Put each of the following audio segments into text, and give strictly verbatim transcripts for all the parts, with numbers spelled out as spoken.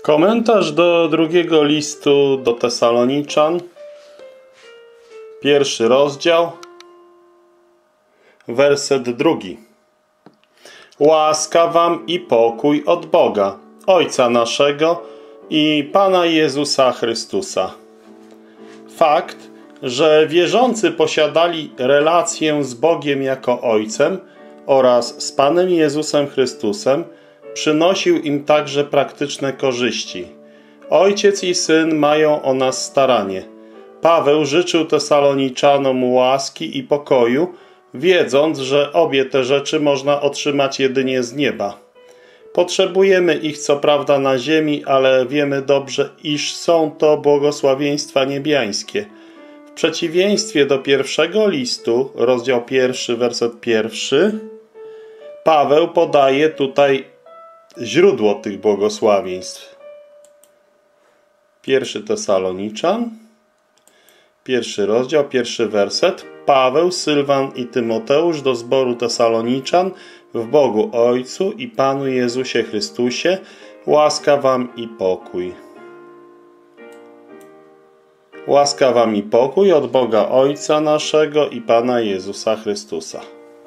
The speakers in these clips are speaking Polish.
Komentarz do drugiego listu do Tesaloniczan, pierwszy rozdział, werset drugi. Łaska wam i pokój od Boga, Ojca naszego i Pana Jezusa Chrystusa. Fakt, że wierzący posiadali relację z Bogiem jako Ojcem oraz z Panem Jezusem Chrystusem, przynosił im także praktyczne korzyści. Ojciec i Syn mają o nas staranie. Paweł życzył Tesaloniczanom łaski i pokoju, wiedząc, że obie te rzeczy można otrzymać jedynie z nieba. Potrzebujemy ich co prawda na ziemi, ale wiemy dobrze, iż są to błogosławieństwa niebiańskie. W przeciwieństwie do pierwszego listu, rozdział pierwszy, werset pierwszy, Paweł podaje tutaj źródło tych błogosławieństw. Pierwszy Tesaloniczan, pierwszy rozdział, pierwszy werset. Paweł, Sylwan i Tymoteusz do zboru Tesaloniczan w Bogu Ojcu i Panu Jezusie Chrystusie, łaska wam i pokój. Łaska wam i pokój od Boga Ojca naszego i Pana Jezusa Chrystusa.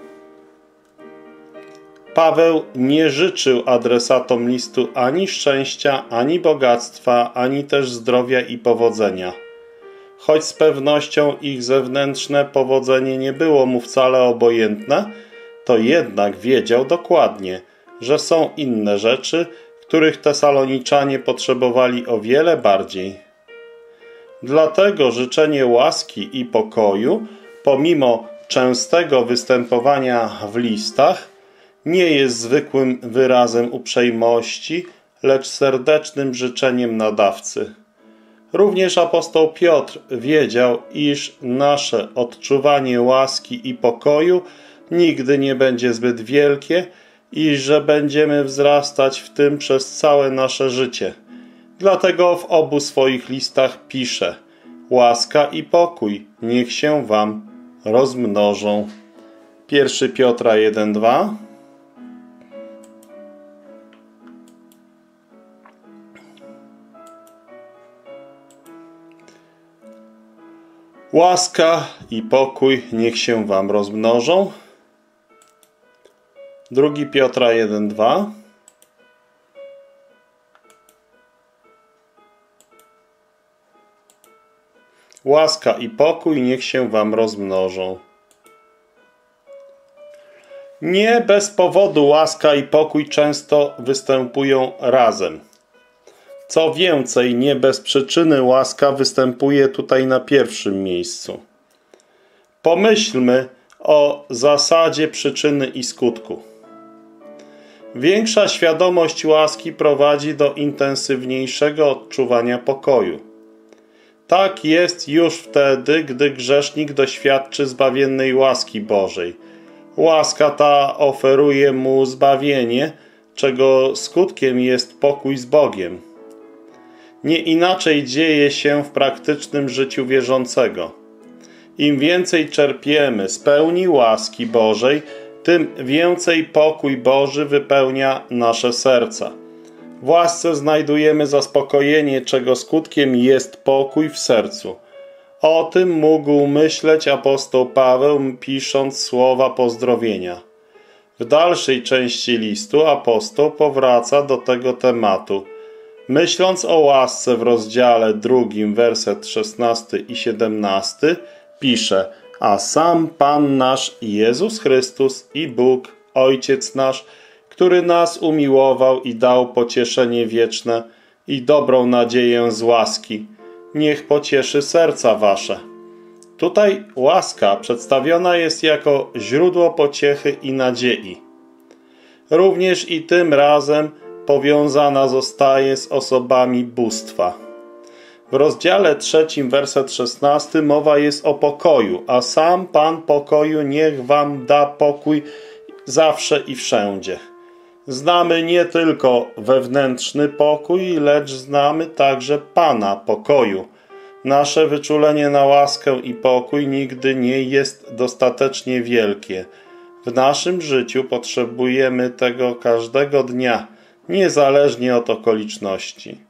Paweł nie życzył adresatom listu ani szczęścia, ani bogactwa, ani też zdrowia i powodzenia. Choć z pewnością ich zewnętrzne powodzenie nie było mu wcale obojętne, to jednak wiedział dokładnie, że są inne rzeczy, których Tesaloniczanie potrzebowali o wiele bardziej. Dlatego życzenie łaski i pokoju, pomimo częstego występowania w listach, nie jest zwykłym wyrazem uprzejmości, lecz serdecznym życzeniem nadawcy. Również apostoł Piotr wiedział, iż nasze odczuwanie łaski i pokoju nigdy nie będzie zbyt wielkie i że będziemy wzrastać w tym przez całe nasze życie. Dlatego w obu swoich listach pisze: łaska i pokój niech się wam rozmnożą. Pierwszy Piotra jeden, dwa. Łaska i pokój niech się wam rozmnożą. Drugi Piotra jeden, dwa. Łaska i pokój niech się wam rozmnożą. Nie bez powodu łaska i pokój często występują razem. Co więcej, nie bez przyczyny łaska występuje tutaj na pierwszym miejscu. Pomyślmy o zasadzie przyczyny i skutku. Większa świadomość łaski prowadzi do intensywniejszego odczuwania pokoju. Tak jest już wtedy, gdy grzesznik doświadczy zbawiennej łaski Bożej. Łaska ta oferuje mu zbawienie, czego skutkiem jest pokój z Bogiem. Nie inaczej dzieje się w praktycznym życiu wierzącego. Im więcej czerpiemy z pełni łaski Bożej, tym więcej pokój Boży wypełnia nasze serca. W łasce znajdujemy zaspokojenie, czego skutkiem jest pokój w sercu. O tym mógł myśleć apostoł Paweł, pisząc słowa pozdrowienia. W dalszej części listu apostoł powraca do tego tematu. Myśląc o łasce w rozdziale drugim, werset szesnasty i siedemnasty, pisze: a sam Pan nasz Jezus Chrystus i Bóg, Ojciec nasz, który nas umiłował i dał pocieszenie wieczne i dobrą nadzieję z łaski, niech pocieszy serca wasze. Tutaj łaska przedstawiona jest jako źródło pociechy i nadziei. Również i tym razem powiązana zostaje z osobami bóstwa. W rozdziale trzecim, werset szesnasty, mowa jest o pokoju, a sam Pan pokoju niech wam da pokój zawsze i wszędzie. Znamy nie tylko wewnętrzny pokój, lecz znamy także Pana pokoju. Nasze wyczulenie na łaskę i pokój nigdy nie jest dostatecznie wielkie. W naszym życiu potrzebujemy tego każdego dnia, niezależnie od okoliczności.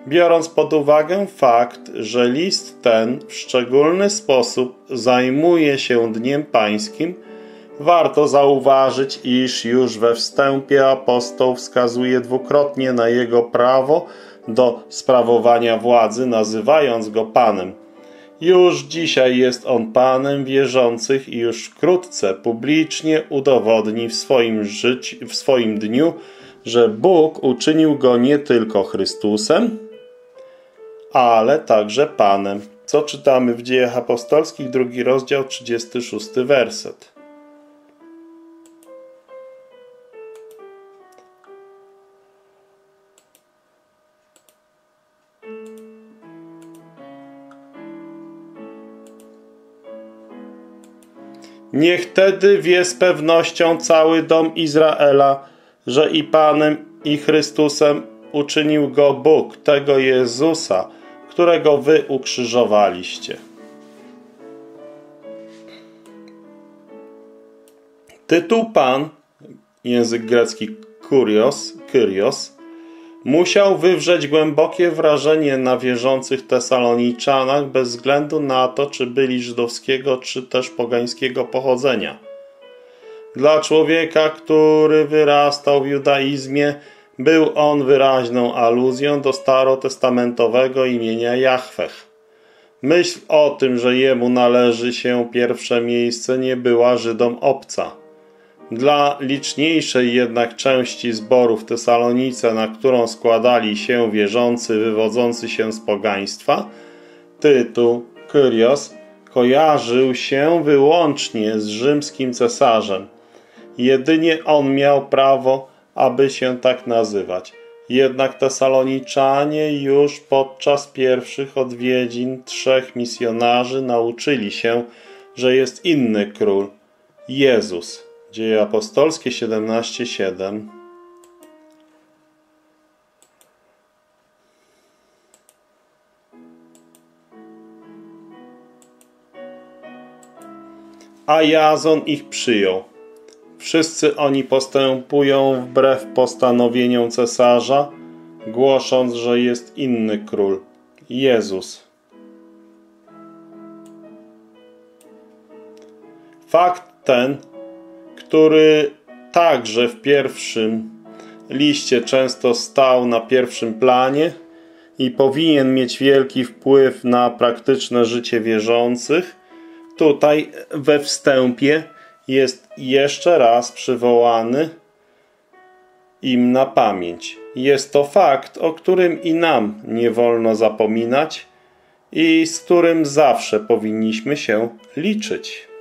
Biorąc pod uwagę fakt, że list ten w szczególny sposób zajmuje się Dniem Pańskim, warto zauważyć, iż już we wstępie apostoł wskazuje dwukrotnie na jego prawo do sprawowania władzy, nazywając go Panem. Już dzisiaj jest on Panem wierzących i już wkrótce publicznie udowodni w swoim życiu, w swoim dniu, że Bóg uczynił go nie tylko Chrystusem, ale także Panem. Co czytamy w Dziejach Apostolskich, drugi rozdział, trzydziesty szósty werset. Niech tedy wie z pewnością cały dom Izraela, że i Panem, i Chrystusem uczynił go Bóg, tego Jezusa, którego wy ukrzyżowaliście. Tytuł Pan, język grecki kurios, kyrios, musiał wywrzeć głębokie wrażenie na wierzących Tesaloniczanach bez względu na to, czy byli żydowskiego, czy też pogańskiego pochodzenia. Dla człowieka, który wyrastał w judaizmie, był on wyraźną aluzją do starotestamentowego imienia Jahweh. Myśl o tym, że jemu należy się pierwsze miejsce, nie była Żydom obca. Dla liczniejszej jednak części zboru w Tesalonice, na którą składali się wierzący wywodzący się z pogaństwa, tytuł Kyrios kojarzył się wyłącznie z rzymskim cesarzem. Jedynie on miał prawo, aby się tak nazywać. Jednak Tesaloniczanie już podczas pierwszych odwiedzin trzech misjonarzy nauczyli się, że jest inny król, Jezus. Dzieje apostolskie siedemnaście siedem. A Jazon ich przyjął. Wszyscy oni postępują wbrew postanowieniom cesarza, głosząc, że jest inny król, Jezus. Fakt ten, który także w pierwszym liście często stał na pierwszym planie i powinien mieć wielki wpływ na praktyczne życie wierzących, tutaj we wstępie jest jeszcze raz przywołany im na pamięć. Jest to fakt, o którym i nam nie wolno zapominać i z którym zawsze powinniśmy się liczyć.